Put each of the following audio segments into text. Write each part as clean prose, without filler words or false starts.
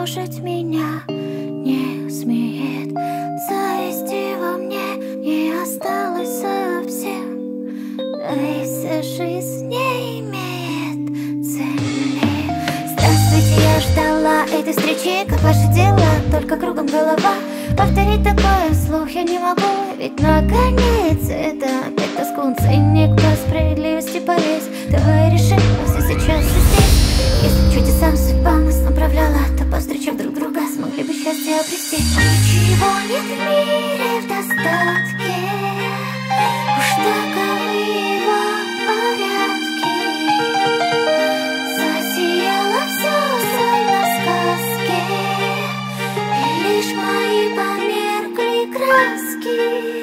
слушать меня не смеет. Зависти во мне не осталось совсем, да и вся жизнь не имеет цели. Здравствуйте, я ждала этой встречи, как ваши дела? Только кругом голова. Повторить такое вслух я не могу, ведь наконец это опять тоскун. Ценник по справедливости повесь. Давай решим, все сейчас и здесь. Если чудесам судьба нас направляла, то, повстречав друг друга, смогли бы счастье обрести. Ничего нет в мире в достатке, уж таковы его порядки. Засияло все словно в сказке, и лишь мои померкли краски.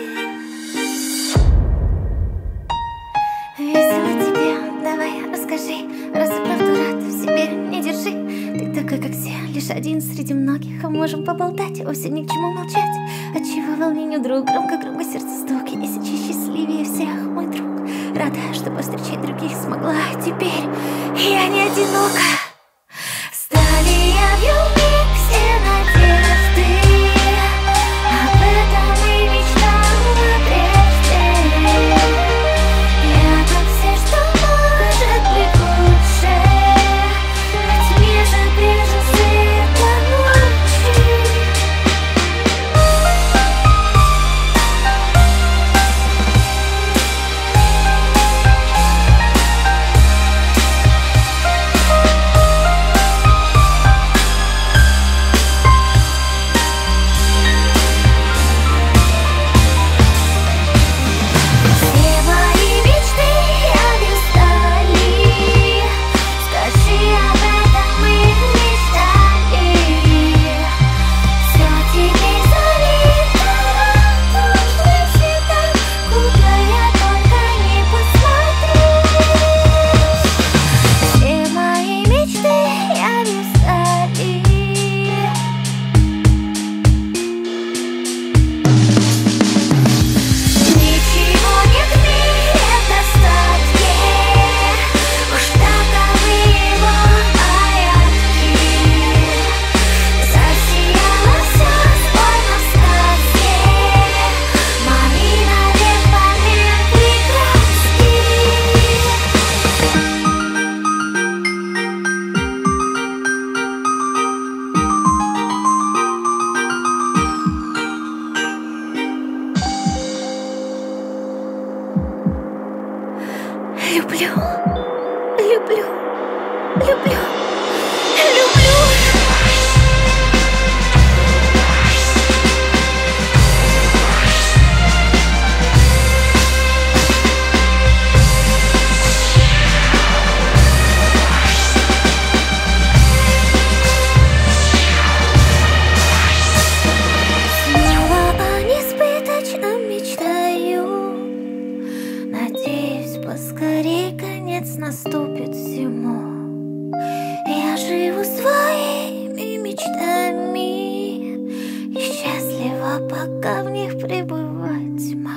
Весело тебе, давай расскажи, раз и правду рад в себе не держи. Ты такой, как все, лишь один среди многих, а можем поболтать, вовсе ни к чему молчать. Отчего волнению друг, громко-громко сердце стук, и тысячи счастливее всех, мой друг. Рада, что повстречать других смогла, теперь я не одинока. Стали явью миг все надежды, об этом и мечтала прежде. Я как все, что может быть лучше, во тьме же прежде света ночи. Все мои мечты явью стали, скажи, об этом мы мечтали. Все теперь залито радужным светом, куда я только не посмотрю. Все мои мечты явью стали. Ничего нет в мире в достатке, уж таковы его порядки. Засияло все словно в сказке, мои навек померкли краски. Люблю, люблю, люблю, люблю. Снова о несбыточном мечтаю, надеюсь, поскорей конец наступит всему. Я живу своими мечтами и счастлива, пока в них пребывать могу.